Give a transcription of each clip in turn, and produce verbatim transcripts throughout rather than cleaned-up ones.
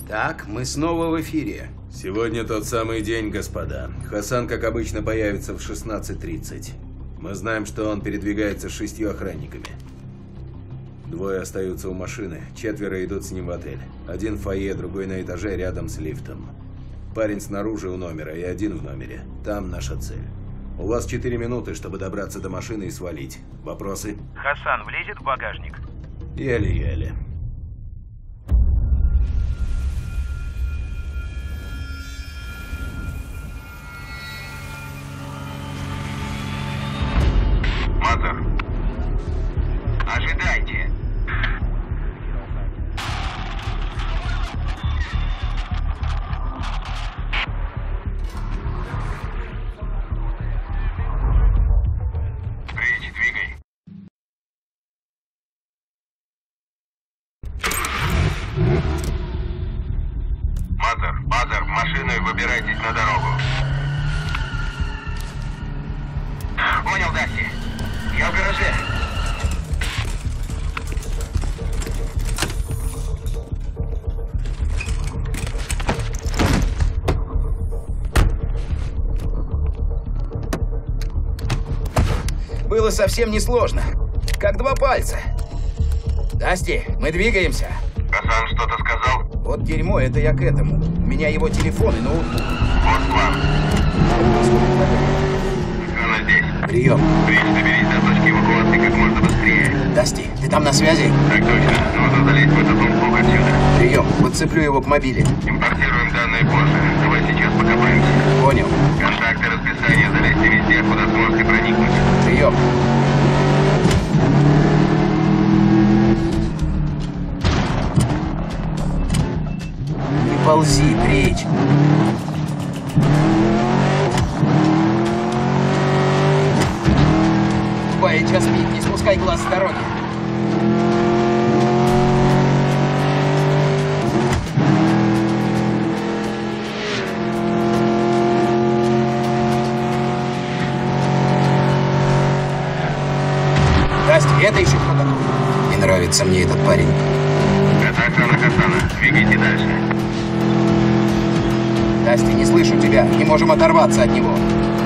Так, мы снова в эфире. Сегодня тот самый день, господа. Хасан, как обычно, появится в шестнадцать тридцать. Мы знаем, что он передвигается с шестью охранниками. Двое остаются у машины, четверо идут с ним в отель. Один в фойе, другой на этаже рядом с лифтом. Парень снаружи у номера и один в номере. Там наша цель. У вас четыре минуты, чтобы добраться до машины и свалить. Вопросы? Хасан влезет в багажник? Еле-еле. Мазер, ожидайте. Речь, двигай. Мазер, Мазер, в машину и выбирайтесь на дорогу. Понял, Даси. Я в гараже. Было совсем несложно. Как два пальца. Дасти, мы двигаемся. Хасан что-то сказал? Вот дерьмо, это я к этому. У меня его телефон и ноутбук. Вот план. Охрана здесь. Прием. Речь, доберись до точки эвакуации как можно быстрее. Дасти, ты там на связи? Так точно. Нужно залезть в этот ноутбук отсюда. Прием. Подцеплю его к мобиле. Импортируем данные позже. Давай сейчас покопаемся. Понял. Контакты, расписание, залезьте везде, куда сможете проникнуть. Прием. Не ползи, Брич. Баича спит, не спускай глаз с дороги. Дасти, это еще кто такой? Не нравится мне этот парень. Это охрана Хасана. Двигайте дальше. Дасти, не слышу тебя. Не можем оторваться от него.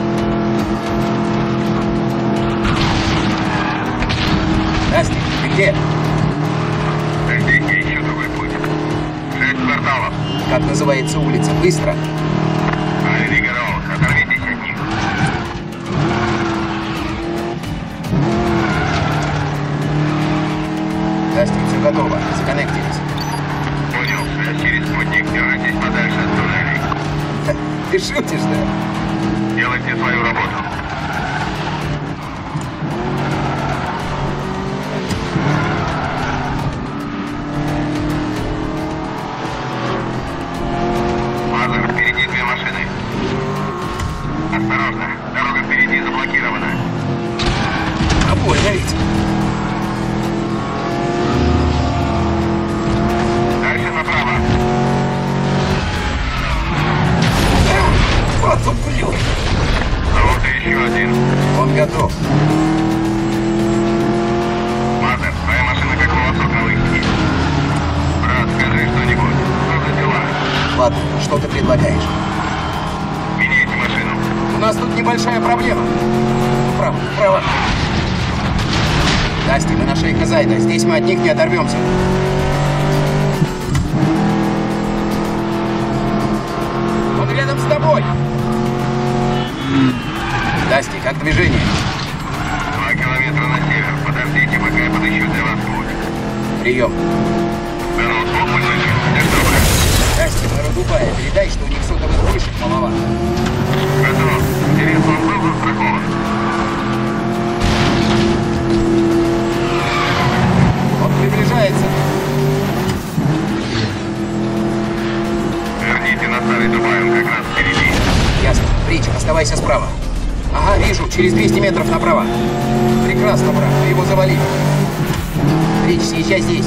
Дасти, ты где? Здесь я ищу другой путь. Шесть кварталов. Как называется улица? Быстро. Альвигарол, оторвитесь от них. Дасти, все готово. Законнектились. Понял, связь через спутник. Держитесь подальше от туннелей. Ты шутишь, да? Делайте свою работу. Мазер, впереди две машины. Осторожно, дорога впереди заблокирована. А больно ведь. Дальше направо. Вот ублюдок. Вот и еще один. Он готов. Мазер, твоя машина как волосок на выходе. Брат, скажи что-нибудь. Что за дела? Ладно, что ты предлагаешь? Меняйте машину. У нас тут небольшая проблема. Право, право. Дасти, мы нашли Хазайда. Здесь мы от них не оторвемся. Он рядом с тобой. Дасти, как движение? Два километра на север. Подождите, пока я подыщу для вас путь. Прием. Да ну, звук высокий. Как добро. Дасти, мэра Дубая, передай, что у них сотовых вышек маловато. Готов. Интересно, он был застрахован? Он приближается. Верните на старый Дубай, он как раз впереди. Ясно. Брич, оставайся справа. Ага, вижу, через двести метров направо. Прекрасно, брат, мы его завалили. Брич, съезжай здесь.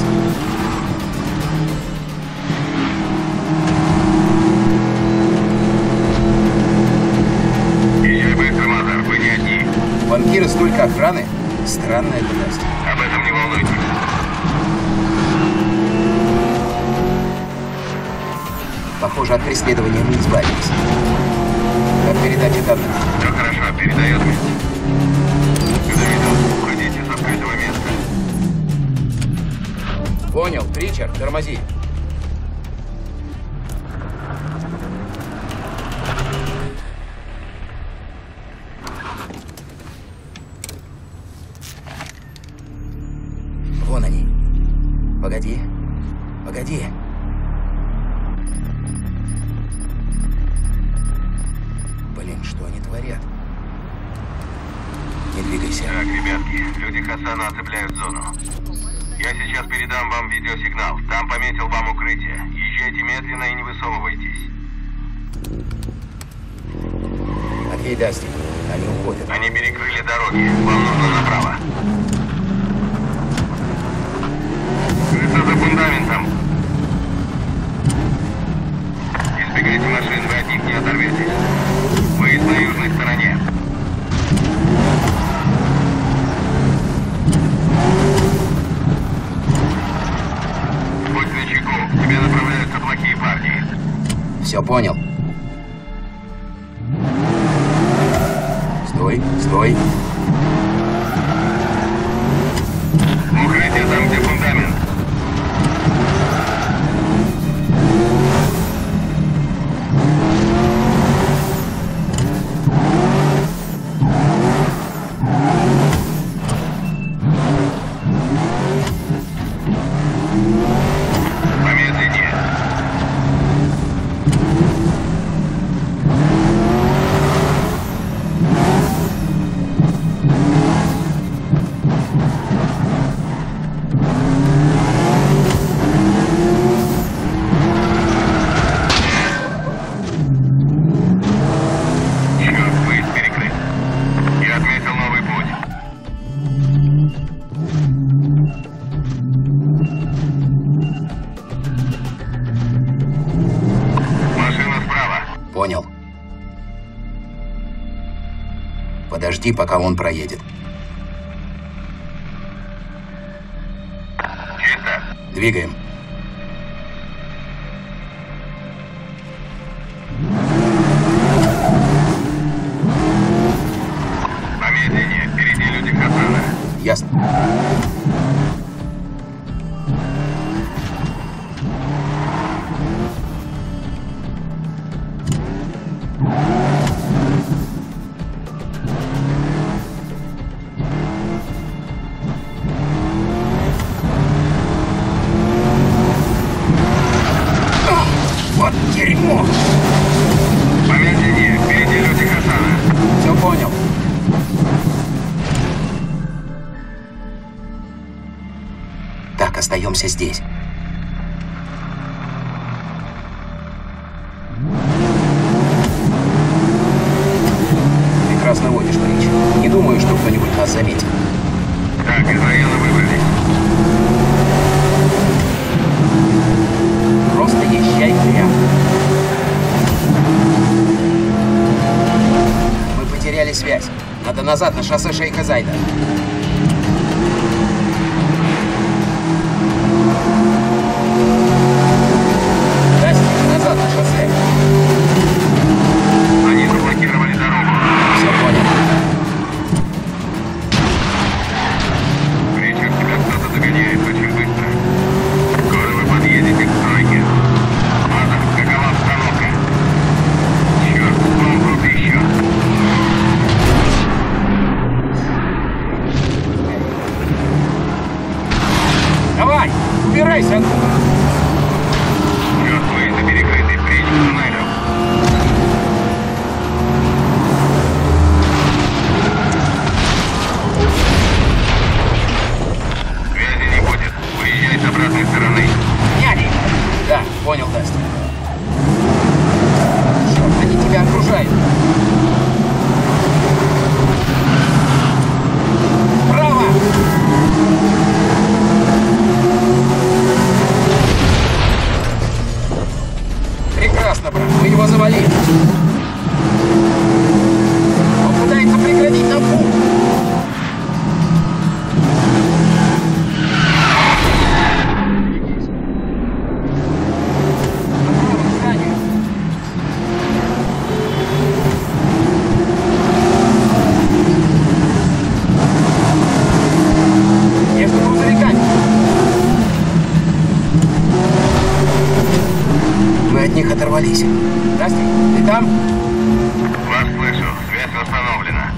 Езжай быстро, Мазер, вы не одни. У банкира столько охраны. Странная это Настя. Об этом не волнуйтесь. Похоже, от преследования мы избавились. Как передача данных? Все хорошо, передает мне. Сюда идут. Уходите с открытого места. Понял. Ричард, тормози. Вон они. Погоди. Погоди. Блин, что они творят? Не двигайся. Так, ребятки, люди Хасана оцепляют зону. Я сейчас передам вам видеосигнал. Там пометил вам укрытие. Езжайте медленно и не высовывайтесь. Окей, Дасти. Они уходят. Они перекрыли дороги. Вам нужно направо. Крыса за фундаментом. Избегайте машин, вы от них не оторветесь. Выезд на южной стороне. Будь начеку, к тебе направляются плохие парни. Все понял. Стой, стой. Укрытие там, где фундамент. Помедленнее. Черт, выезд перекрыт. Я отметил новый путь. Машина справа. Понял. Подожди, пока он проедет. Чисто. Двигаем. Помедленнее. Впереди люди Хасана. Ясно. Ах, вот дерьмо! Помедленнее. Впереди люди Хасана. Все понял. Так, остаемся здесь. Прекрасно водишь, Рич. Не думаю, что кто-нибудь нас заметит. Так, из района выбрались. Просто езжай прямо. Мы потеряли связь. Надо назад на шоссе Шейха Зайда. Дасти, назад на шоссе. Они заблокировали дорогу. Все понял. Ричард, тебя кто-то догоняет очень быстро. Скоро вы подъедете к стройке. Мазер, какова обстановка? Черт, он вдруг еще. Давай, убирайся оттуда. Черт, выезды перекрыты. Прячь туннелем. Связи не будет. Уезжай с обратной стороны. Няли. Да, понял, Дасти. Черт, они тебя окружают. Право! Завались. Дасти, ты там? Вас слышу. Связь восстановлена.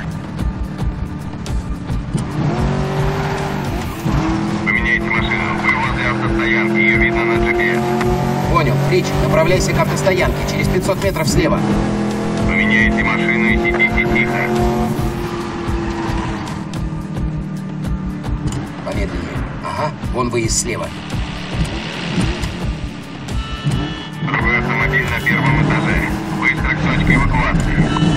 Поменяйте машину. Вы возле автостоянки. Ее видно на джи пи эс. Понял. Рич, направляйся к автостоянке. Через пятьсот метров слева. Поменяйте машину и сидите тихо. Помедленнее. Ага, вон выезд слева. Другой автомобиль на первом этаже. Быстро к точке эвакуации.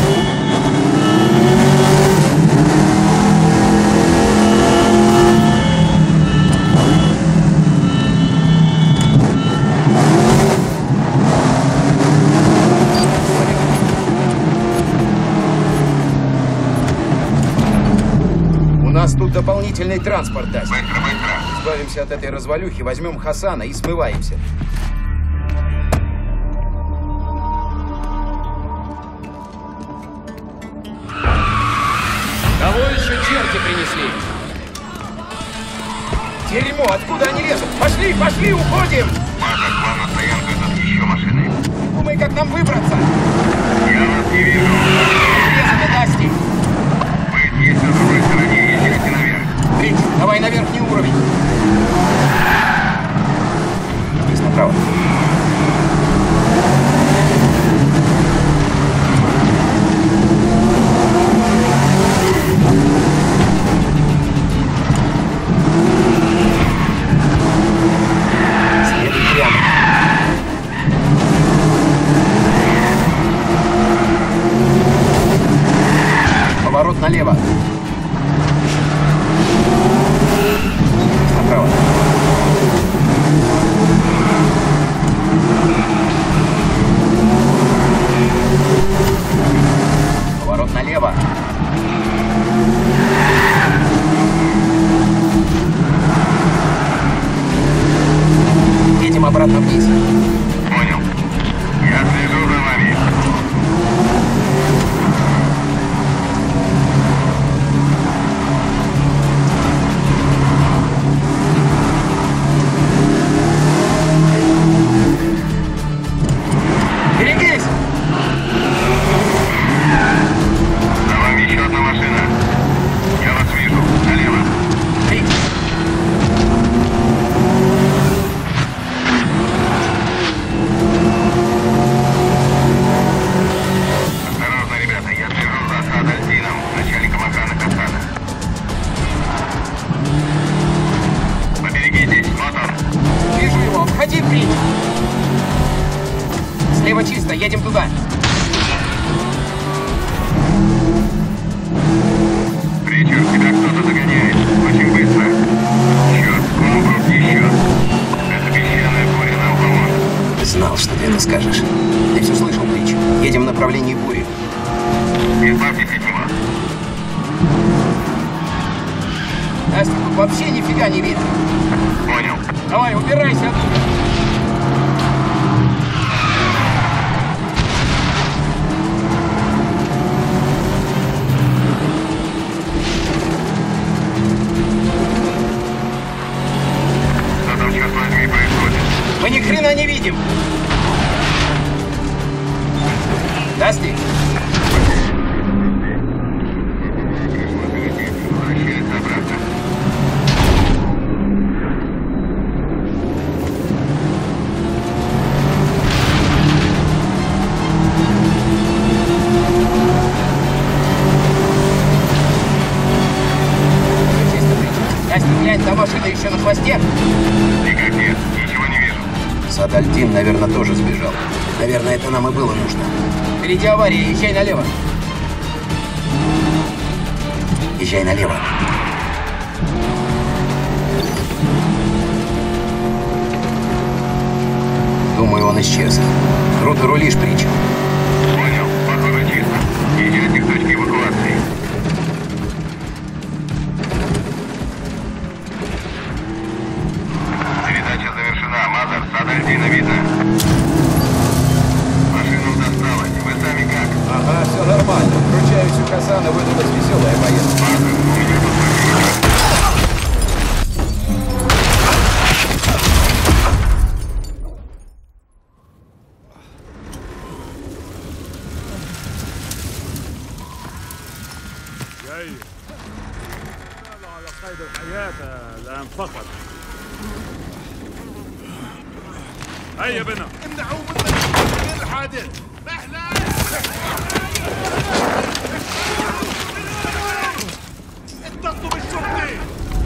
У нас тут дополнительный транспорт, Дасти. Быстро, быстро. Избавимся от этой развалюхи, возьмем Хасана и смываемся. Кого еще черти принесли? Дерьмо, откуда они лезут? Пошли, пошли, уходим! Маза, к вам на стоянку идут еще машины. Думай, как нам выбраться. Я вас не вижу. Резано, Дасти. Вы есть на другой стороне. Идете наверх. Рич, давай на верхний уровень. Здесь направо. Следуй прямо. Поворот налево. Направо. Поворот налево. Едем обратно вниз. Понял. Я слежу за вами. Берегись! За вами еще одна машина. Я вас вижу. Налево. Рич! Осторожно, ребята. Я слежу за Садальдином, начальником охраны Хасана. Поберегитесь. Вот он. Вижу его! Обходи, Рич! Слева чисто, едем туда. Причер, тебя кто-то догоняет. Очень быстро. Черт, Комбрут еще. Эта песчаная буря нам поможет. Знал, что ты это скажешь. Ты все слышал, Рич. Едем в направлении бури. Избавьтесь от него. Настя, тут вообще нифига не видно. Понял. Давай, убирайся оттуда. Что там, черт возьми, происходит? Мы ни хрена не видим. Дасти, Возвращается обратно. чисто, Рич. Дасти, глянь, та машина еще на хвосте. Никак нет, ничего не вижу. Садальдин, наверное, тоже сбежал. Наверное, это нам и было нужно. Впереди авария, езжай налево. Езжай налево. Думаю, он исчез. Круто рулишь, Прич. Понял, похоже чисто. Идете к точке эвакуации. Передача завершена. Мазер, Садальдина видно. Машину досталось. Вы сами как? Ага, все нормально. Ручаюсь, у Хасана выдалась веселая поездка. Мазер, у меня тут проблема. قيد الحياة الآن فقط. هيا بنا. امنعوا من الحادث. اتصلوا بالشرطة.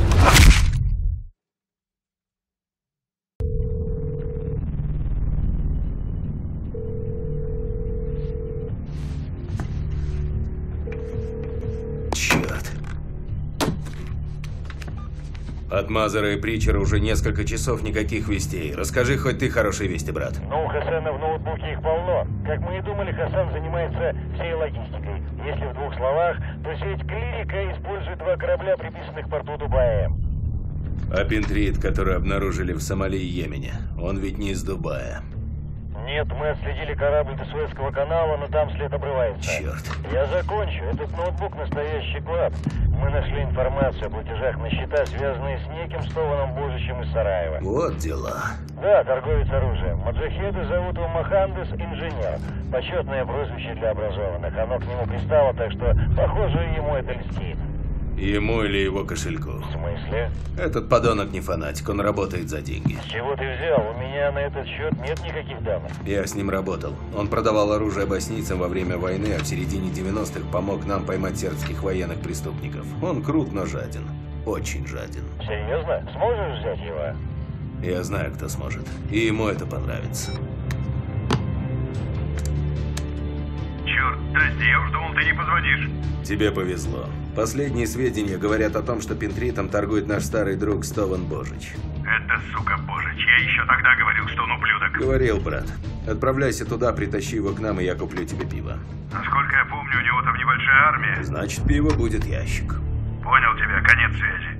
Черт. От Мазера и Притчера уже несколько часов никаких вестей. Расскажи хоть ты хорошие вести, брат. Ну, у Хасана в ноутбуке их полно. Как мы и думали, Хасан занимается всей логистикой. Если в двух словах, то сеть Клирика использует два корабля, приписанных к порту Дубая. А Пинтрит, который обнаружили в Сомали и Йемене, он ведь не из Дубая. Нет, мы отследили корабль до Суэцкого канала, но там след обрывается. Черт. Я закончу. Этот ноутбук настоящий клад. Мы нашли информацию о платежах на счета, связанные с неким Стованом Божичем из Сараева. Вот дела. Да, торговец оружием. Маджахеды зовут его Махандес Инженер. Почетное прозвище для образованных. Оно к нему пристало, так что, похоже, ему это льстит. Ему или его кошельку? В смысле? Этот подонок не фанатик, он работает за деньги. С чего ты взял? У меня на этот счет нет никаких данных. Я с ним работал. Он продавал оружие боснийцам во время войны, а в середине девяностых помог нам поймать сербских военных преступников. Он крут, но жаден. Очень жаден. Серьезно? Сможешь взять его? Я знаю, кто сможет. И ему это понравится. Черт, Дасти, я уж думал, ты не позвонишь. Тебе повезло. Последние сведения говорят о том, что Пинтритом торгует наш старый друг Стован Божич. Это, сука, Божич. Я еще тогда говорил, что он ублюдок. Говорил, брат. Отправляйся туда, притащи его к нам, и я куплю тебе пиво. Насколько я помню, у него там небольшая армия. Значит, пиво будет ящик. Понял тебя, конец связи.